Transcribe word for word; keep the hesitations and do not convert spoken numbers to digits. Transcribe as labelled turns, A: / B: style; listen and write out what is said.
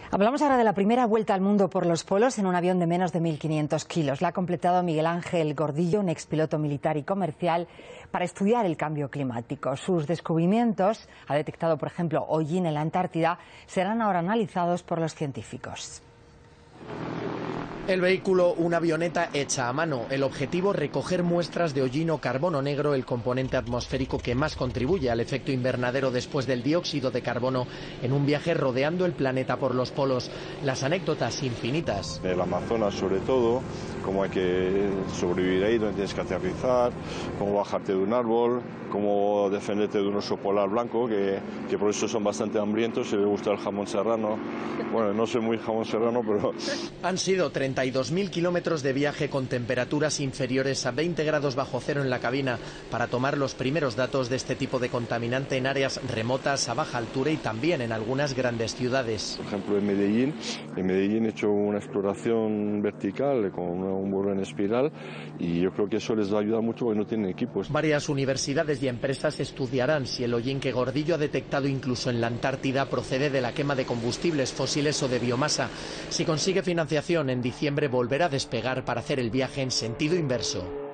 A: Hablamos ahora de la primera vuelta al mundo por los polos en un avión de menos de mil quinientos kilos. La ha completado Miguel Ángel Gordillo, un expiloto militar y comercial, para estudiar el cambio climático. Sus descubrimientos, ha detectado por ejemplo hollín en la Antártida, serán ahora analizados por los científicos.
B: El vehículo, una avioneta hecha a mano. El objetivo, recoger muestras de hollín o carbono negro, el componente atmosférico que más contribuye al efecto invernadero después del dióxido de carbono, en un viaje rodeando el planeta por los polos. Las anécdotas infinitas.
C: El Amazonas, sobre todo, cómo hay que sobrevivir ahí, dónde tienes que aterrizar, cómo bajarte de un árbol, cómo defenderte de un oso polar blanco, que, que por eso son bastante hambrientos, si les gusta el jamón serrano. Bueno, no soy muy jamón serrano, pero...
B: Han sido treinta y dos mil kilómetros de viaje con temperaturas inferiores a veinte grados bajo cero en la cabina para tomar los primeros datos de este tipo de contaminante en áreas remotas, a baja altura y también en algunas grandes ciudades.
C: Por ejemplo, en Medellín, en Medellín he hecho una exploración vertical con un vuelo en espiral y yo creo que eso les va a ayudar mucho porque no tienen equipos.
B: Varias universidades y empresas estudiarán si el hollín que Gordillo ha detectado incluso en la Antártida procede de la quema de combustibles fósiles o de biomasa. Si consigue financiación, en diciembre volverá a despegar para hacer el viaje en sentido inverso.